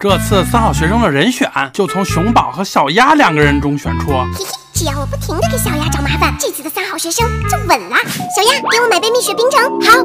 这次3好学生的人选就从熊宝和小鸭2个人中选出。 嘿嘿，只要我不停地给小鸭找麻烦，这次的3好学生就稳了。小鸭，给我买杯蜜雪冰城。好。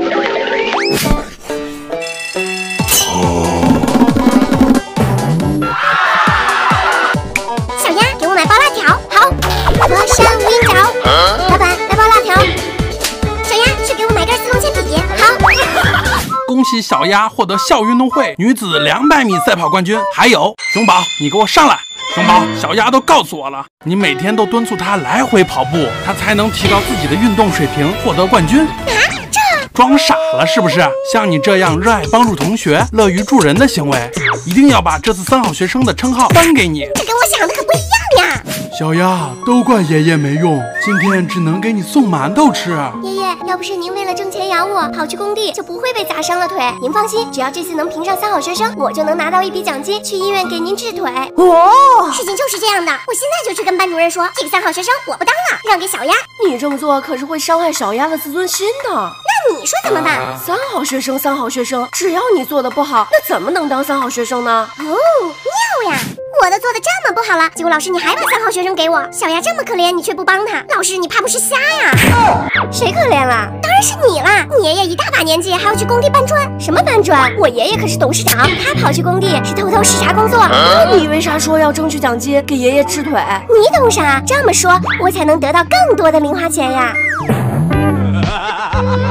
小鸭，给我买包辣条。好。佛山无影脚。老板，来包辣条。小鸭，去给我买根丝绒铅笔。好。 恭喜小鸭获得校运动会女子200米赛跑冠军。还有熊宝，你给我上来！熊宝，小鸭都告诉我了，你每天都敦促他来回跑步，他才能提高自己的运动水平，获得冠军。装傻了是不是？像你这样热爱帮助同学、乐于助人的行为，一定要把这次3好学生的称号颁给你。 这跟我想的可不一样呀！ 小鸭，都怪爷爷没用，今天只能给你送馒头吃。 爷爷，要不是您为了挣钱养我，跑去工地就不会被砸伤了腿。您放心，只要这次能评上3好学生，我就能拿到一笔奖金，去医院给您治腿。 哦， 事情就是这样的，我现在就去跟班主任说，这个3好学生我不当了，让给小鸭。 你这么做可是会伤害小鸭的自尊心的。 那你说怎么办 ？3好学生，3好学生，只要你做的不好，那怎么能当3好学生呢？ 哦，妙呀！我的做的这么不好了，结果老师你还把3好学生给我，小鸭这么可怜，你却不帮他，老师你怕不是瞎呀？ 谁可怜了？ 当然是你啦！你爷爷一大把年纪，还要去工地搬砖。 什么搬砖？我爷爷可是董事长， 他跑去工地是偷偷视察工作。 那你为啥说要争取奖金给爷爷治腿？ 你懂啥？这么说，我才能得到更多的零花钱呀！